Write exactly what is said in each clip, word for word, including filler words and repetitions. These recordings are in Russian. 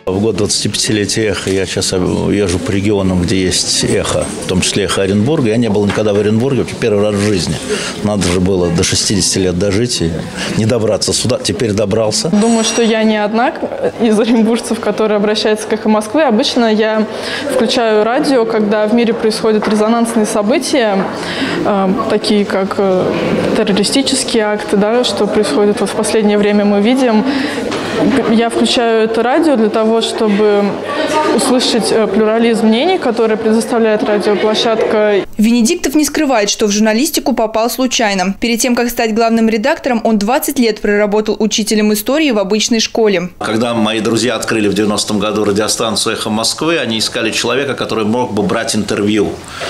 В год двадцатипятилетия «Эхо» я сейчас езжу по регионам, где есть «Эхо», в том числе «Эхо» Оренбурга. Я не был никогда в Оренбурге, первый раз в жизни. Надо же было до шестидесяти лет дожить и не добраться сюда. Теперь добрался. Думаю, что я не одна из оренбуржцев, которые обращаются к «Эхо Москвы». Обычно я включаю радио, когда в мире происходят резонансные события, э, такие как э, террористические акты, да, что происходит вот в последнее время мы видим. Я включаю это радио для того, чтобы услышать плюрализм мнений, который предоставляет радиоплощадка. Венедиктов не скрывает, что в журналистику попал случайно. Перед тем, как стать главным редактором, он двадцать лет проработал учителем истории в обычной школе. Когда мои друзья открыли в девяностом году радиостанцию «Эхо Москвы», они искали человека, который мог бы брать интервью.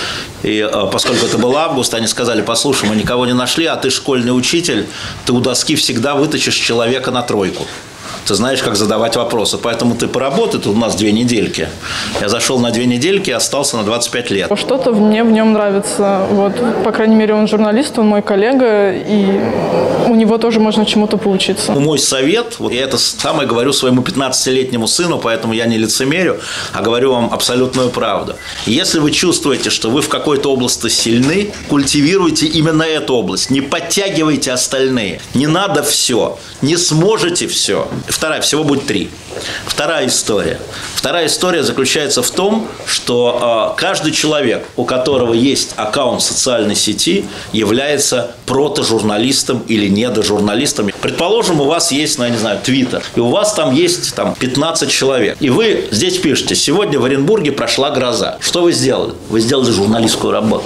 И поскольку это был август, они сказали: послушай, мы никого не нашли, а ты школьный учитель, ты у доски всегда вытащишь человека на тройку. Ты знаешь, как задавать вопросы, поэтому ты поработай, тут у нас две недельки. Я зашел на две недельки и остался на двадцать пять лет. Что-то мне в нем нравится. Вот, по крайней мере, он журналист, он мой коллега, и у него тоже можно чему-то поучиться. Мой совет, вот я это самое говорю своему пятнадцатилетнему сыну, поэтому я не лицемерю, а говорю вам абсолютную правду. Если вы чувствуете, что вы в какой-то области сильны, культивируйте именно эту область, не подтягивайте остальные. Не надо все, не сможете все. Вторая, всего будет три. Вторая история. Вторая история заключается в том, что э, каждый человек, у которого есть аккаунт в социальной сети, является протожурналистом или недожурналистом. Предположим, у вас есть, ну, я не знаю, Твиттер, и у вас там есть там, пятнадцать человек. И вы здесь пишете: сегодня в Оренбурге прошла гроза. Что вы сделали? Вы сделали журналистскую работу.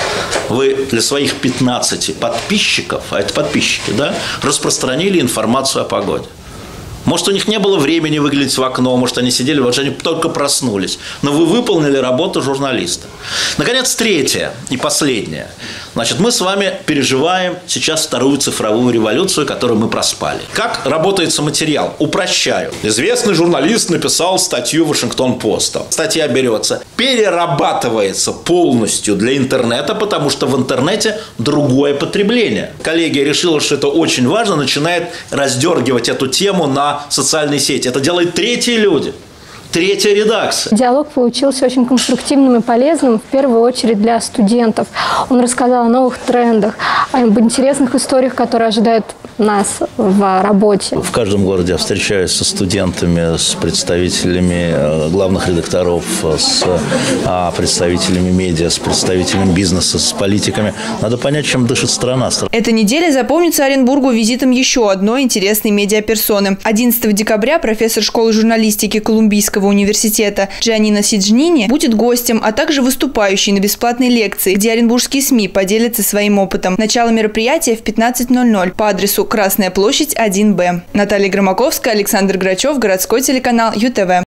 Вы для своих пятнадцати подписчиков, а это подписчики, да, распространили информацию о погоде. Может, у них не было времени выглядеть в окно, может, они сидели, вот они только проснулись. Но вы выполнили работу журналиста. Наконец, третье и последнее. Значит, мы с вами переживаем сейчас вторую цифровую революцию, которую мы проспали. Как работается материал? Упрощаю. Известный журналист написал статью в Вашингтон-Пост. Статья берется, перерабатывается полностью для интернета, потому что в интернете другое потребление. Коллегия решила, что это очень важно, начинает раздергивать эту тему на социальные сети. Это делают третьи люди. Третья редакция. Диалог получился очень конструктивным и полезным, в первую очередь для студентов. Он рассказал о новых трендах, об интересных историях, которые ожидают нас в работе. В каждом городе я встречаюсь со студентами, с представителями главных редакторов, с представителями медиа, с представителями бизнеса, с политиками. Надо понять, чем дышит страна. Эта неделя запомнится Оренбургу визитом еще одной интересной медиаперсоны. одиннадцатого декабря профессор школы журналистики Колумбийского университета Джанина Сиджнини будет гостем, а также выступающий на бесплатной лекции, где оренбургские СМИ поделятся своим опытом. Начало мероприятия в пятнадцать ноль ноль по адресу Красная площадь один Б. Наталья Громаковская, Александр Грачев, городской телеканал ЮТВ.